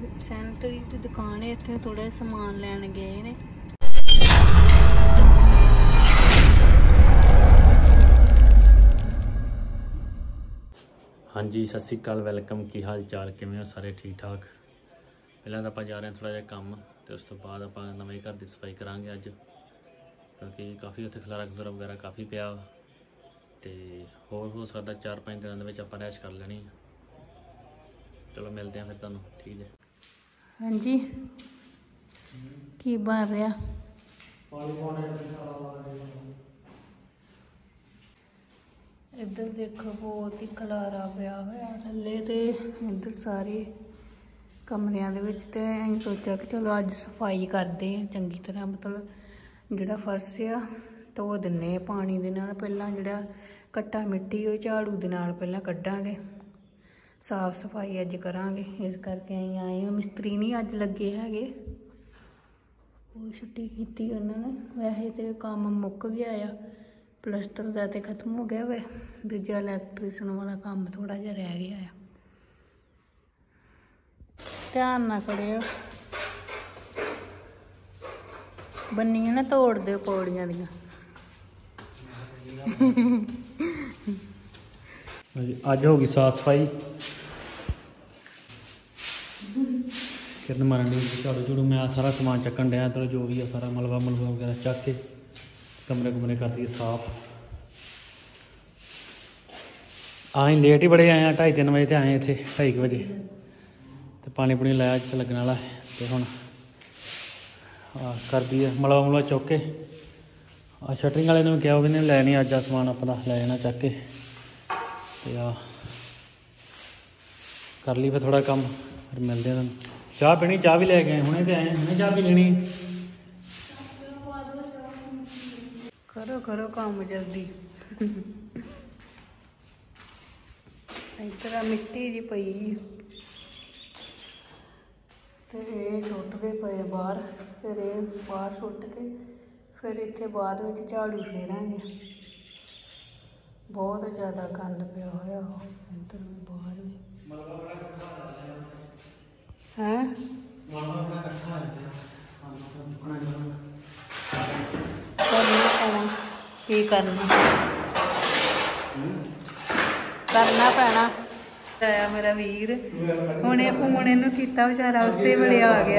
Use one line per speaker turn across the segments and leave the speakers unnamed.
Sanitary ਦੀ ਦੁਕਾਨ ਹੈ, ਇੱਥੇ ਥੋੜਾ ਸਮਾਨ ਲੈਣ ਗਏ ਨੇ।
ਹਾਂਜੀ सत श्री अकाल, वैलकम। की हाल चाल, किवें हो सारे? ठीक ठाक। पहले तो आप जा रहे हैं थोड़ा जिहा काम, तो उस तो बाद आप नवें घर की सफाई करांगे अज, क्योंकि काफ़ी उत्थे खलारा खलूरा वगैरह काफ़ी पिया, तो होर हो सकता 4-5 दिनों के आप रैश कर लेनी। चलो मिलते हैं फिर तुहानूं, ठीक है।
हाँ जी, की बन रहा? इधर देखो बहुत ही खलारा पिया होया थल्ले, ते इधर सारे कमरियां दे विच। ते असीं सोचा कि चलो अज सफाई करदे हैं चंगी तरह, मतलब जिहड़ा फर्श आ धो दिन्ने पानी दे नाल। पहलां जिहड़ा कट्टा मिट्टी ओह झाड़ू दे नाल पहलां कड्डांगे, साफ सफाई अज करांगे। इस करके असीं आए हां। मिस्त्री नहीं अज लगे हैगे, वो छुट्टी कीती उन्हां ने। वैसे तो काम मुक गया आ, प्लस्तर का तो खत्म हो गया वे, दूजा इलैक्ट्रीशियन वाला काम थोड़ा जिहा रह गया है। ध्यान ना करियो, बन्नियां ना तोड़ दो पौड़ियां दियां।
अज होगी साफ सफाई, किरण मारन डी झाड़ू झूड़ू। मैं सारा समान चक्कन डया, तो जो भी है सारा मलबा मुलबा वगैरह चक के कमरे कुमरे कर दिए साफ। आए लेट ही बड़े आए हैं, 2:30-3 बजे तो आए इतने 2:30 बजे, तो पानी पुनी लाया इतने लगने वाला है। तो हुण कर दिए मलबा मुलबा चुक के। शटरिंग वाले ने कहा कि लैनी अज आ समान अपना लै जाना चक के। तो कर ली फिर थोड़ा काम, फिर मिलते हैं। चाह पीनी? चाह भी लैके आए हुणे, तो आए हुणे चाह पी लेनी।
करो करो काम जल्दी। इधर मिट्टी जी पई, तो ये सुटते पे बाहर, फिर ये बाहर सुट के फिर इत्थे बाद में झाड़ू फेरांगे। बहुत ज़्यादा गंद पिया होया इधर भी बाहर भी है। की करना पैना। आया मेरा वीर, हुणे फोन इनू कीता, बेचारा उसे वेले आ गया।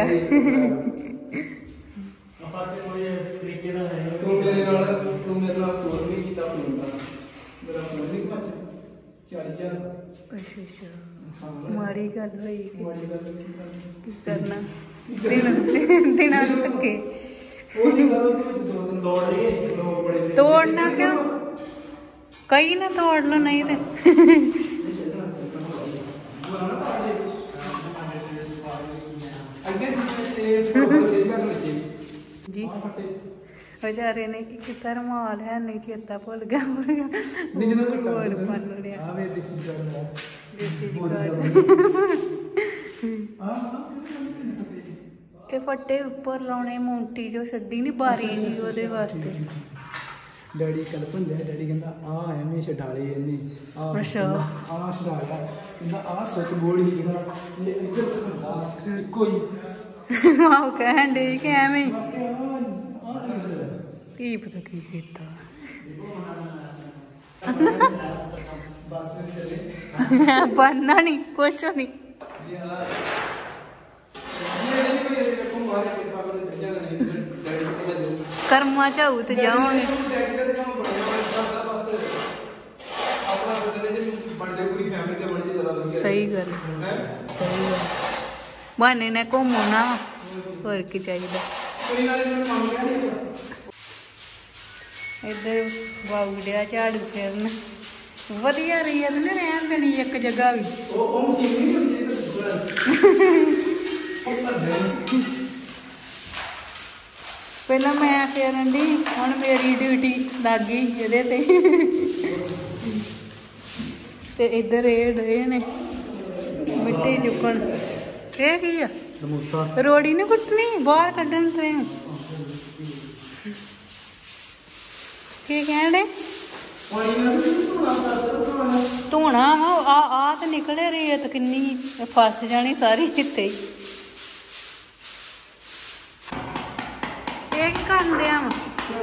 अच्छा अच्छा, माड़ी गल होई। की करना, दिन धक्के तोड़ना क्यों? कई ना तोड़ लो, नहीं तो जी बेचारे ने की किता, रुमाल है नहीं, चेता भुल गया। होर बन लिया देसी ये फट्टे उपर लाने, मोंटी जो छड्डी नहीं बारी जी, ओहदे वास्ते।
डैडी कल भंदे, डैडी कहंदा आ एवें छडाले इन्ने। अच्छा आ छडाला, कहंदा आ स्विच बोर्ड ही कहंदा ये इधर तो कोई
आओ कहन दे कि एवें की पता की कीता। बनना नहीं कुछ नहीं, कर्मा चाऊ तो जाओगे। सही गल, सही गल। बहाने ने घूमो ना, होर की चाहिए। इधर बाउड़िया झाड़ू फेरन, वधिया रीत ने रहन देनी एक जगह भी। पहला मैं फेरन दी, हुण मेरी ड्यूटी लग गई ये ते इधर ये ने मिट्टी चुकन। ये की आ? रोड़ी नहीं कुटनी, बाहर कड्ढन ट्रेन। की कहण डे? धोना आ तो निकले रेत किन्नी, फस जानी सारी इत्थे ही। ਕਰਨ ਦਿਆ ਵਾ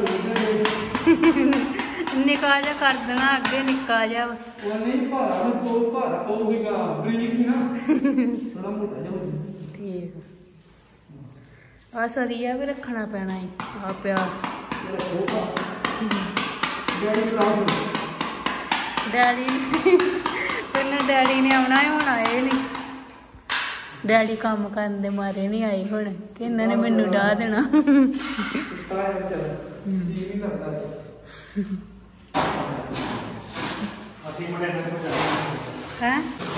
ਨਿੱਕਾ ਜਿਹਾ ਕਰ ਦੇਣਾ ਅੱਗੇ ਨਿੱਕਾ ਜਿਹਾ ਵਾ।
ਉਹ ਨਹੀਂ ਭਾਰਾ ਨੂੰ ਕੋ ਭਾਰਾ ਪਊਗਾ ਬਰੀਕ ਹੀ ਨਾ ਥੋੜਾ ਮੋਟਾ ਜਿਹਾ ਹੋ ਜਾਊ।
ਠੀਕ ਆ ਸਰੀਆ ਵੀ ਰੱਖਣਾ ਪੈਣਾ ਹੈ ਆ ਪਿਆ ਡੈਡੀ ਪਹਿਲਾਂ ਡੈਡੀ ਨੇ ਆਉਣਾ ਹੈ ਹੁਣ ਆਏ ਨਹੀਂ। ਡੈਡੀ ਕੰਮ ਕਰਨ ਦੇ ਮਾਰੇ ਨਹੀਂ ਆਏ ਹੁਣ ਕਿ ਇਹਨਾਂ ਨੇ ਮੈਨੂੰ ਡਾਹ ਦੇਣਾ। ਹੈ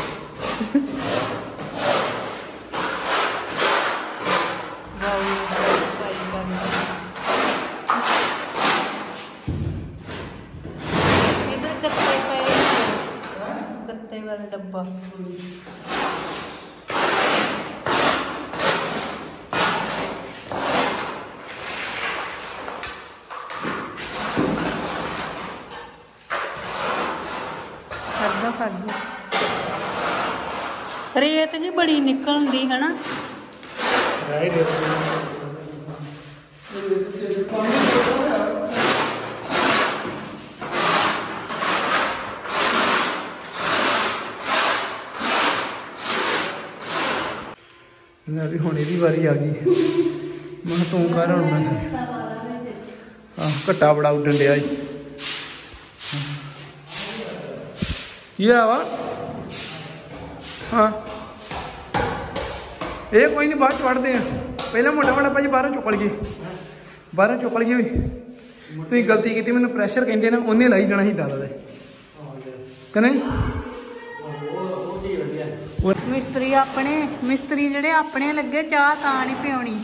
ਇਧਰ ਗੱਤੇ ਪਏ ਗੱਤੇ ਵਾਲਾ ਡੱਬਾ ਕਰ ਦੋ। ਰੇਤ ਜੀ ਬੜੀ ਨਿਕਲਦੀ ਹੈ ਨਾ।
ਲੈ ਵੀ ਹੁਣ ਇਹਦੀ ਵਾਰੀ ਆ ਗਈ। ਮੈਂ ਤੂੰ ਕਰ ਹੁਣ ਮੈਂ ਘੱਟਾ ਬੜਾ ਉੱਡਣ ਡਿਆ ਜੀ। ਕੀ ਆ ਵਾ ਹਾਂ ਇਹ ਕੋਈ ਨਹੀਂ ਬਾਅਦ ਚ ਵੜਦੇ ਆ ਪਹਿਲਾਂ ਮੋਟਾ ਮੋਟਾ ਭਾਜੀ ਬਾਹਰੋਂ ਚੁੱਕ ਲਈਏ ਵੀ ਤੁਸੀਂ ਗਲਤੀ ਕੀਤੀ ਮੈਨੂੰ ਪ੍ਰੈਸ਼ਰ ਕਹਿੰਦੇ ਨਾ ਉਹਨੇ ਲਾਈ ਜਾਣਾ ਸੀ ਦਾਦਾ ਦੇ ਕਿ ਨਹੀਂ।
ਮਿਸਤਰੀ ਜਿਹੜੇ ਆਪਣੇ ਲੱਗੇ ਚਾਹ ਤਾਂ ਨਹੀਂ ਪਿਉਣੀ।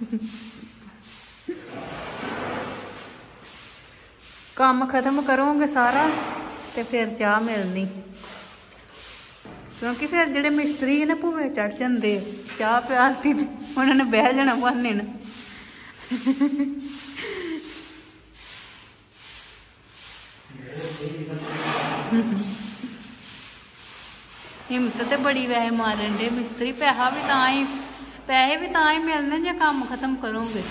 ਕੰਮ ਖਤਮ ਕਰੋਗੇ ਸਾਰਾ ਤੇ ਫਿਰ ਚਾਹ ਮਿਲਣੀ ਕਿਉਂਕਿ ਫਿਰ ਜਿਹੜੇ ਮਿਸਤਰੀ ਨੇ ਭੂਵੇ ਚੜ ਜਾਂਦੇ ਚਾਹ ਪਿਆਸਤੀ ਉਹਨਾਂ ਨੇ ਬਹਿ ਜਾਣਾ ਬਹਾਨੇ ਨਾਲ। ਹਿੰਮਤ ਤੇ ਬੜੀ ਵੈਸੇ ਮਾਰਨ ਦੇ ਮਿਸਤਰੀ ਪੈਸੇ ਵੀ ਤਾਂ ਹੀ ਮਿਲਣੇ ਜੇ ਕੰਮ ਖਤਮ ਕਰੋਗੇ।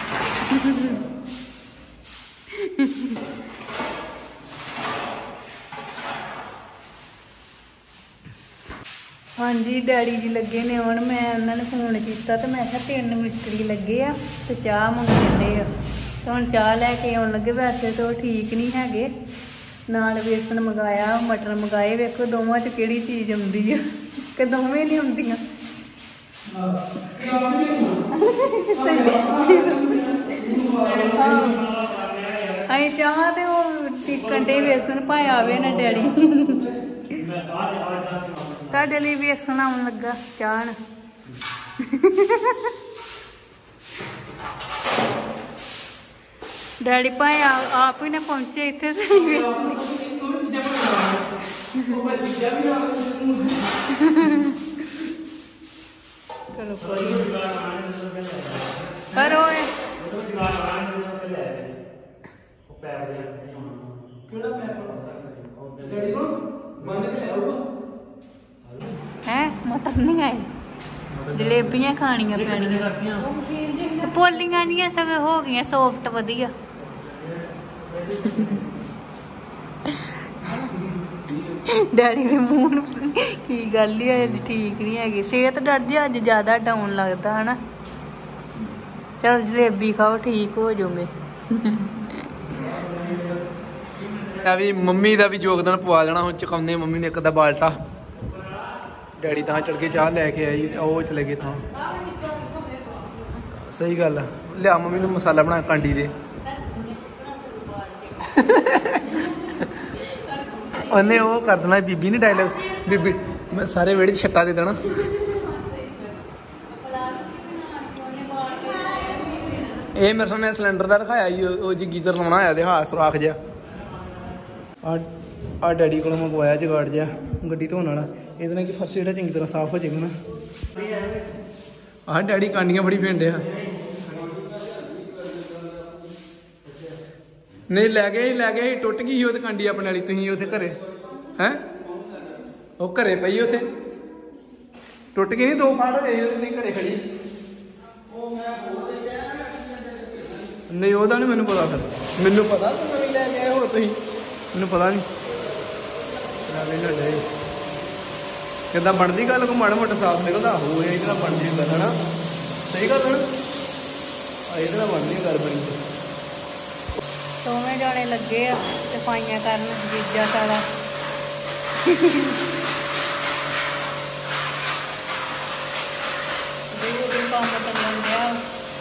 ਹਾਂਜੀ ਡੈਡੀ ਜੀ ਲੱਗੇ ਨੇ ਹੁਣ ਮੈਂ ਉਹਨਾਂ ਨੇ ਫੋਨ ਕੀਤਾ ਤੇ ਮੈਂ ਕਿਹਾ 3 ਮਿਸਤਰੀ ਲੱਗੇ ਆ ਤੇ ਚਾਹ ਮੰਗਦੇ ਆ ਤੇ ਹੁਣ ਚਾਹ ਲੈ ਕੇ ਆਉਣ ਲੱਗੇ। ਵੈਸੇ ਤਾਂ ਉਹ ਠੀਕ ਨਹੀਂ ਹੈਗੇ ਨਾਲ ਵੇਸਣ ਮੰਗਾਇਆ ਮਟਰ ਮੰਗਾਏ ਵੇਖੋ ਦੋਵਾਂ 'ਚ ਕਿਹੜੀ ਚੀਜ਼ ਆਉਂਦੀ ਆ ਕਿ ਦੋਵੇਂ ਨਹੀਂ ਆਉਂਦੀਆਂ। ਅਸੀਂ ਚਾਹ ਤੇ ਉਹ ਟਿਕਣ ਦੇ ਵੇਸਣ ਪਾਇਆ ਆਵੇ ਨਾ ਡੈਡੀ ਤੁਹਾਡੇ ਲਈ ਵੇਸਣ ਆਉਣ ਲੱਗਾ ਚਾਹ ਨਾਲ। ਡੈਡੀ ਭਾਈ ਆਪ ਹੀ ਨੇ ਪਹੁੰਚੇ ਇੱਥੇ ਚਲੋ ਕੋਈ ਪਰ ਹੈ ਮਟਰ ਨਹੀਂ ਆਏ ਜਲੇਬੀਆਂ ਖਾਣੀਆਂ ਪੈਣੀਆਂ ਪੋਲੀਆਂ ਨਹੀਂ ਸਗੋਂ ਹੋ ਗਈਆਂ ਸੌਫਟ ਵਧੀਆ। ਡੈਡੀ ਦੇ ਮੂੰਹ ਨੂੰ ਕੀ ਗੱਲ ਹੀ ਅੱਜ ਠੀਕ ਨਹੀਂ ਹੈਗੀ ਸਿਹਤ ਡਰ ਜੀ ਅੱਜ ਜ਼ਿਆਦਾ ਡਾਊਨ ਲੱਗਦਾ ਹਨਾ। ਚਲ ਜਲੇਬੀ ਖਾਓ ਠੀਕ ਹੋ ਜਾਓਗੇ।
ਵੀ ਮੰਮੀ ਦਾ ਵੀ ਯੋਗਦਾਨ ਪਵਾ ਲੈਣਾ ਹੁਣ ਚੁਕਾਉਂਦੇ ਮੰਮੀ ਨੇ ਇੱਕ ਦਾ ਬਾਲਟਾ ਡੈਡੀ ਤਾਂ ਚੜ ਕੇ ਚਾਹ ਲੈ ਕੇ ਆਈ ਤੇ ਉਹ ਚਲੇ ਗਏ ਤਾਂ ਸਹੀ ਗੱਲ ਲਿਆ ਮੰਮੀ ਨੂੰ ਮਸਾਲਾ ਬਣਾ ਕਾਂਡੀ ਦੇ ਉਹਨੇ ਉਹ ਕਰ ਦੇਣਾ ਬੀਬੀ ਨੇ ਡਾਇਲੌਗ ਬੀਬੀ ਮੈਂ ਸਾਰੇ ਵਿਹੜੇ 'ਚ ਛੱਟਾ ਦੇ ਦੇਣਾ। ਇਹ ਮੇਰੇ ਸਾਹਮਣੇ ਸਿਲੰਡਰ ਦਾ ਰਖਾਇਆ ਜੀ ਉਹ ਜੀ ਗੀਜ਼ਰ ਲਾਉਣਾ ਹੋਇਆ ਤੇ ਹਾਂ ਸੁਰਾਖ ਜਿਹਾ ਆ ਡੈਡੀ ਕੋਲੋਂ ਮੰਗਵਾਇਆ ਜਗਾੜ ਜਿਹਾ ਗੱਡੀ ਧੋਣ ਵਾਲਾ ਇਹਦੇ ਨਾਲ ਕਿ ਫਸਟ ਜਿਹੜਾ ਚੰਗੀ ਤਰ੍ਹਾਂ ਸਾਫ਼ ਹੋ ਜਾਏਗਾ ਨਾ। ਆਹ ਡੈਡੀ ਕਾਂਡੀਆਂ ਬੜੀ ਫੇਂਡੇ ਆ ਨਹੀਂ ਲੈ ਗਏ ਟੁੱਟ ਗਈ ਉਹ ਤੇ ਕਾਂਡੀ ਆਪਣੇ ਵਾਲੀ ਤੁਸੀਂ ਉੱਥੇ ਘਰੇ ਹੈਂ ਉਹ ਘਰੇ ਪਈ ਉੱਥੇ ਟੁੱਟ ਗਈ ਨਹੀਂ 2 ਫਾੜ ਹੋ ਗਏ ਤੁਸੀਂ ਘਰੇ ਖੜੀ ਨਹੀਂ ਉਹਦਾ ਨਹੀਂ ਮੈਨੂੰ ਪਤਾ ਫਿਰ ਮੈਨੂੰ ਪਤਾ ਤੂੰ ਨਵੀਂ ਲੈ ਕੇ ਆਏ ਹੋ ਤੁਸੀਂ ਮੈਨੂੰ ਪਤਾ ਨਹੀਂ ਨਵੀਂ ਲੈ ਜਾਏ ਕਿੱਦਾਂ ਬਣਦੀ ਗੱਲ ਕੋ ਮਾੜਾ ਮੋਟਾ ਸਾਫ ਨਿਕਲਦਾ ਹੋ ਇਹ ਇਹਦਾ ਬਣ ਜੀ ਗੱਲ ਹਨਾ ਸਹੀ ਗੱਲ ਹਨਾ ਇਹਦੇ ਨਾਲ ਬਣਦੀ ਗੱਲ ਬਣੀ
ਦੋਵੇਂ ਜਾਣੇ ਲੱਗੇ ਆ ਸਫਾਈਆਂ ਕਰਨ ਜੀਜਾ ਸਾਡਾ ਦੇ ਕੰਮ ਚੱਲਣ ਡਿਆ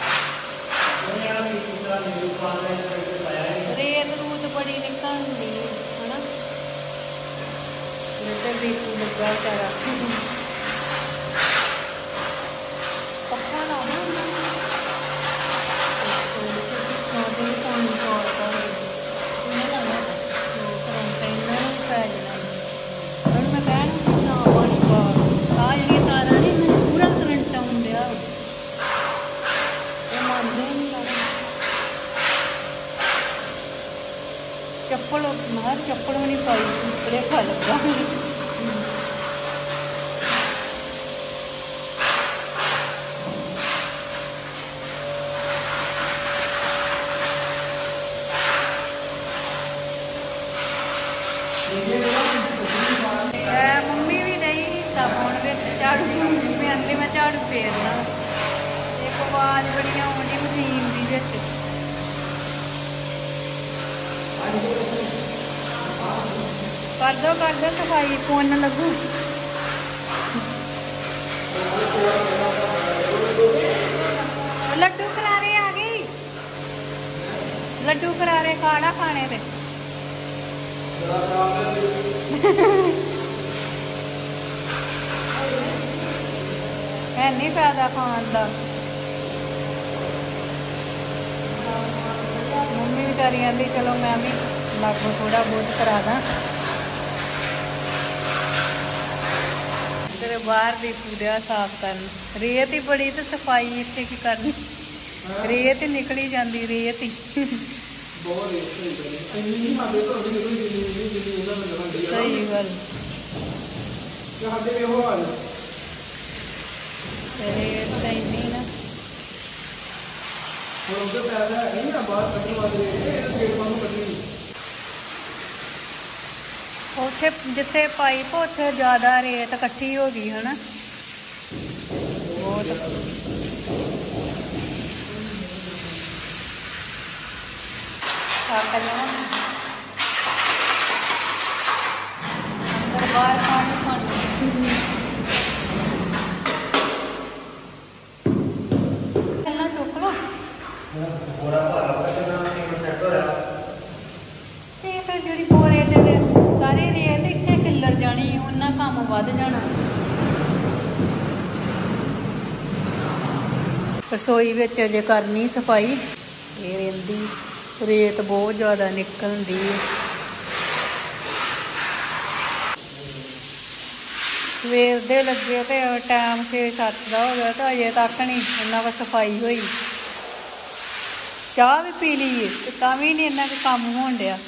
ਰੇਤ ਰੂਤ ਬੜੀ ਨਿਕਲਦੀ ਹਨਾ ਮੇਰੇ ਦੀਪੂ ਲੱਗਾ ਵਿਚਾਰਾ ਪੱਖਾ ਲਾਉਣਾ ਪਾਣੀ ਪਾਉਂਦਾ ਉਹਨੇ ਲਾਉਣਾ ਕਰੰਟ ਇਹਨਾਂ ਨੂੰ ਪੈ ਜਾਣਾ ਹੁਣ ਮੈਂ ਕਹਿਣਾ ਨਾ ਪਾਣੀ ਪਾ ਆ ਜਿਹੜੀ ਤਾਰਾਂ ਨੇ ਮੈਨੂੰ ਪੂਰਾ ਕਰੰਟ ਆਉਂਦਿਆ ਇਹ ਮੰਨਦੇ ਨਹੀਂ ਲੱਗਦਾ ਚੱਪਲ ਮਾਰ ਚੱਪਲ ਵੀ ਨਹੀਂ ਪਾਈ ਉੱਪਰੇ ਖਾ ਲੱਗਾ ਮੰਮੀ ਵੀ ਨਹੀਂ ਹਿੱਸਾ ਪਾਉਣ ਵਿੱਚ ਝਾੜੂ ਮੈਂ ਅੰਦਰੇ ਮੈਂ ਝਾੜੂ ਫੇਰਨਾ ਇੱਕ ਆਵਾਜ਼ ਬੜੀ ਆਉਂਦੀ ਮਸ਼ੀਨ ਦੀ ਵਿੱਚ ਕਰ ਦੋ ਸਫਾਈ ਫੋਨ ਲੱਗੂ ਲੱਡੂ ਕਰਾਰੇ ਆ ਗਈ ਲੱਡੂ ਕਰਾਰੇ ਖਾਣਾ ਖਾਣੇ ਤੇ ਹੈ ਨਹੀਂ ਫਾਇਦਾ ਖਾਣ ਦਾ ਮੰਮੀ ਵਿਚਾਰੀ ਆਂਦੀ ਚਲੋ ਮੈਂ ਵੀ ਲਾਗੂ ਥੋੜਾ ਬਹੁਤ ਕਰਾ ਦਾਂ ਤੇਰੇ ਬਾਹਰ ਦੀ ਪੂਰਾ ਸਾਫ਼ ਕਰਨ ਰੇਤ ਹੀ ਬੜੀ ਤੇ ਸਫਾਈ ਇੱਥੇ ਕੀ ਕਰਨੀ ਰੇਤ ਹੀ ਨਿਕਲੀ ਜਾਂਦੀ ਰੇਤ ਹੀ
ਬਹੁਤ ਇੰਨੀ ਸਾਡੇ ਘਰ ਦੀ ਜਿੰਨੀ ਉਹਨਾਂ ਨੂੰ ਲੱਗਦੀ ਆ
ਸਹੀ ਗੱਲ
ਸਾਡੇ ਇਹੋ ਹਾਲ
ਰੇਤ ਤਾਂ ਇੰਨੀ ਨਾ
ਹੁਣ ਉਹਦੇ ਪੈਦਾ ਹੈ ਨਹੀਂ ਨਾ ਬਾਹਰ ਕੱਢਣ ਵਾਲੇ ਇਹ ਗੇਟ ਨੂੰ ਕੱਢੀ
ਉੱਥੇ ਜਿੱਥੇ ਪਾਈਪ ਉੱਥੇ ਜ਼ਿਆਦਾ ਰੇਤ ਇਕੱਠੀ ਹੋ ਗਈ ਹਨਾ ਬਹੁਤ ਅੰਦਰ ਬਾਹਰ ਪਾਣੀ ਪਹਿਲਾਂ ਚੁੱਕ ਲਓ ਤੇ ਫਿਰ ਜਿਹੜੀ ਬੋਰੇ ਚ ਸਾਰੀ ਰੇਤ ਇੱਥੇ ਖਿੱਲਰ ਜਾਣੀ ਉਹਨਾਂ ਕੰਮ ਵੱਧ ਜਾਣਾ ਰਸੋਈ ਵਿੱਚ ਅਜੇ ਕਰਨੀ ਸਫਾਈ ਇਹ ਰਹਿੰਦੀ ਰੇਤ ਬਹੁਤ ਜ਼ਿਆਦਾ ਨਿਕਲਦੀ ਹੈ ਸਵੇਰ ਦੇ ਲੱਗੇ ਤੇ ਟਾਈਮ 6-7 ਦਾ ਹੋ ਗਿਆ ਤਾਂ ਅਜੇ ਤੱਕ ਨਹੀਂ ਇੰਨਾ ਕੁ ਸਫਾਈ ਹੋਈ ਚਾਹ ਵੀ ਪੀ ਲਈਏ ਤੇ ਤਾਂ ਵੀ ਨਹੀਂ ਇੰਨਾ ਕੁ ਕੰਮ ਹੋਣ ਡਿਆ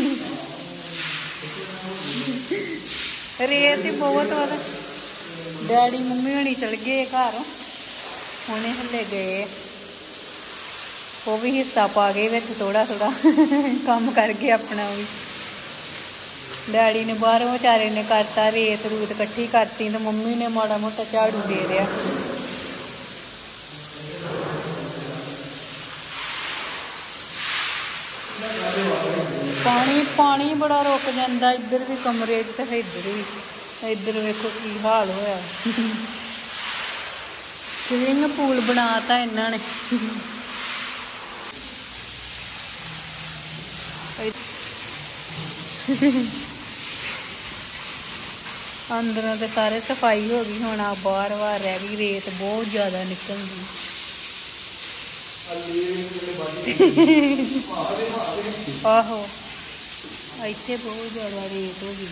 ਰੇਤ ਹੀ ਬਹੁਤ ਵਧ ਡੈਡੀ ਮੰਮੀ ਹੋਣੀ ਚਲ ਗਏ ਘਰ ਹੁਣੇ ਹੱਲੇ ਗਏ ਉਹ ਵੀ ਹਿੱਸਾ ਪਾ ਗਏ ਵਿੱਚ ਥੋੜਾ ਕੰਮ ਕਰ ਗਏ ਆਪਣਾ ਵੀ ਡੈਡੀ ਨੇ ਬਾਹਰੋਂ ਵਿਚਾਰੇ ਨੇ ਕਰਤਾ ਰੇਤ ਰੂਤ ਇਕੱਠੀ ਕਰਤੀ ਤੇ ਮੰਮੀ ਨੇ ਮਾੜਾ ਮੋਟਾ ਝਾੜੂ ਦੇ ਰਿਹਾ ਪਾਣੀ ਬੜਾ ਰੁਕ ਜਾਂਦਾ ਇੱਧਰ ਵੀ ਕਮਰੇ 'ਚ ਤੇ ਇੱਧਰ ਵੇਖੋ ਕੀ ਹਾਲ ਹੋਇਆ ਸਵਿਮਿੰਗ ਪੂਲ ਬਣਾਤਾ ਇਹਨਾਂ ਨੇ ਅੰਦਰੋਂ ਤੇ ਸਾਰੇ ਸਫਾਈ ਹੋ ਗਈ ਹੁਣ ਆ ਬਾਹਰ ਰਹਿ ਗਈ ਰੇਤ ਬਹੁਤ ਜ਼ਿਆਦਾ ਨਿਕਲਦੀ ਆਹੋ ਇੱਥੇ ਬਹੁਤ ਜ਼ਿਆਦਾ ਰੇਤ ਹੋ ਗਈ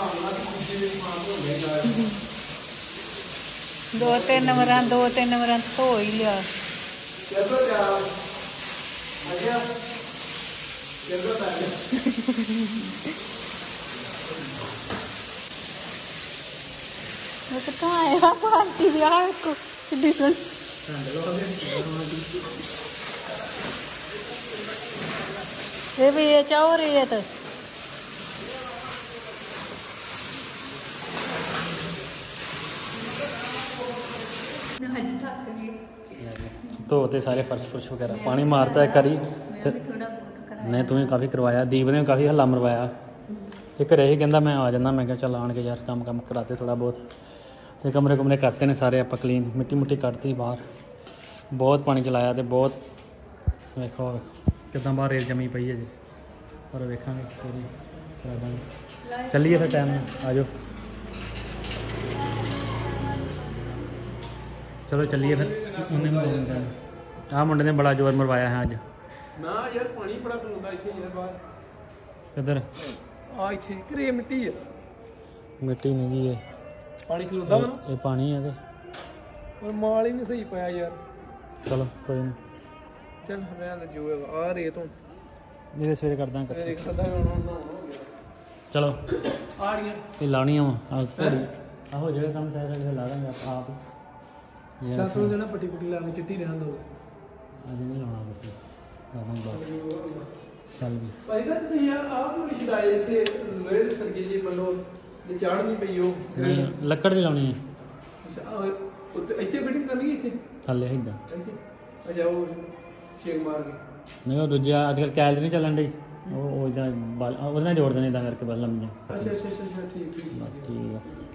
ਦੋ ਤਿੰਨ ਵਾਰਾਂ ਧੋ ਹੀ ਲਿਆ तो कहाँ आएगा पार्टी यार को कितनी सुन ਇਹ ਵੀ ਇਹ ਚਾਹ ਰੇਤ
ਧੋਤੇ ਸਾਰੇ ਫਰਸ਼ ਫੁਰਸ਼ ਵਗੈਰਾ ਪਾਣੀ ਮਾਰਤਾ ਇੱਕ ਵਾਰੀ ਤੇ ਨਹੀਂ ਤੂੰ ਵੀ ਕਾਫੀ ਕਰਵਾਇਆ ਦੀਪ ਨੇ ਕਾਫੀ ਹੱਲਾ ਮਰਵਾਇਆ ਇਹ ਘਰੇ ਹੀ ਕਹਿੰਦਾ ਮੈਂ ਆ ਜਾਂਦਾ ਮੈਂ ਕਿਹਾ ਚੱਲ ਆਣ ਕੇ ਯਾਰ ਕੰਮ ਕਰਾਤੇ ਥੋੜਾ ਬਹੁਤ ਤੇ ਕਮਰੇ ਕੁਮਰੇ ਕਰਤੇ ਨੇ ਸਾਰੇ ਆਪਾਂ ਕਲੀਨ ਮਿੱਟੀ ਮੁੱਟੀ ਕੱਢਤੀ ਬਾਹਰ ਬਹੁਤ ਪਾਣੀ ਚਲਾਇਆ ਤੇ ਬਹੁਤ ਵੇਖੋ ਕਿੱਦਾਂ ਬਾਹਰ ਰੇਲ ਜਮੀ ਪਈ ਹੈ ਜੀ ਪਰ ਵੇਖਾਂਗੇ ਸਵੇਰੇ ਕਰਾ ਦਾਂਗੇ ਚੱਲੀਏ ਫਿਰ ਟਾਈਮ ਨਾਲ ਆ ਜਾਓ ਚਲੋ ਚੱਲੀਏ ਫਿਰ ਉਹਨੇ ਆਹ ਮੁੰਡੇ ਨੇ ਬੜਾ ਜ਼ੋਰ ਮਰਵਾਇਆ ਹੈ ਅੱਜ
ਨਾ ਯਾਰ ਪਾਣੀ ਬੜਾ ਖਲੋਂਦਾ ਇੱਥੇ ਯਾਰ ਬਾਹਰ
ਕਿੱਧਰ
ਆ ਇੱਥੇ ਘਰੇ ਮਿੱਟੀ ਆ
ਮਿੱਟੀ ਨਹੀਂ ਗਈ
ਪਾਣੀ ਖਲੋਂਦਾ ਵਾ ਨਾ
ਇਹ ਪਾਣੀ ਹੈ ਕਿ
ਪਰ ਮਾਲ ਹੀ ਨਹੀਂ ਸਹੀ ਪਾਇਆ ਯਾਰ
ਚਲੋ ਕੋਈ ਨਹੀਂ
ਚੱਲ ਰਹਿਣ ਦੇ ਜੋ ਹੈਗਾ ਆ ਰੇਤ ਹੁਣ
ਜਿਹਦੇ ਸਵੇਰੇ ਕਰਦਾ
ਮੇਰੇ ਖਦਾ ਹੁਣ
ਚਲੋ
ਆ ਰਹੀਆਂ
ਇਹ ਲਾਉਣੀਆਂ ਵਾ ਆਹੋ ਜਿਹੜੇ ਕੰਮ ਚਾਹੀਦਾ ਕਿਸੇ ਲਾ ਦਾਂਗੇ ਆਪਾਂ ਆਪ
ਛੱਤ ਨੂੰ ਦੇਣਾ ਪੱਟੀ ਪੁੱਟੀ ਲਾ ਕੇ ਚਿੱਟੀ ਰਹਿਣ ਦੋ
ਅੱਜ ਨਹੀਂ ਲਾਉਣਾ ਕੁਛ ਚੱਲ ਵੀ
ਭਾਈ ਸਾਹਿਬ ਤੁਸੀਂ ਆਪ ਨੂੰ ਛਡਾਏ ਇੱਥੇ ਲੋਹੇ ਦੇ ਸਰਗੇ ਜੀ ਮੰਨੋ ਜੇ ਚਾੜ ਨਹੀਂ ਪਈ ਉਹ
ਨਹੀਂ ਲੱਕੜ ਦੀ ਲਾਉਣੀ ਹੈ
ਉੱਤੇ ਇੱਥੇ ਫਿਟਿੰਗ ਕਰਨੀ ਇੱਥੇ
ਥੱਲੇ ਇੱਦਾਂ
ਅੱਛਾ ਉਹ ਛੇਕ ਮਾਰ ਕੇ
ਨਹੀਂ ਉਹ ਦੂਜਾ ਅੱਜ ਕੱਲ੍ਹ ਕੈਲ ਨਹੀਂ ਚੱਲਣ ਡਈ ਉਹ ਇਦਾਂ ਉਹਦੇ ਨਾਲ ਜੋੜ ਦੇਣੇ ਇਦਾਂ ਕਰਕੇ ਬਸ ਲੰਮੀਆਂ
ਅੱਛਾ ਠੀਕ
ਬਸ ਠੀਕ ਆ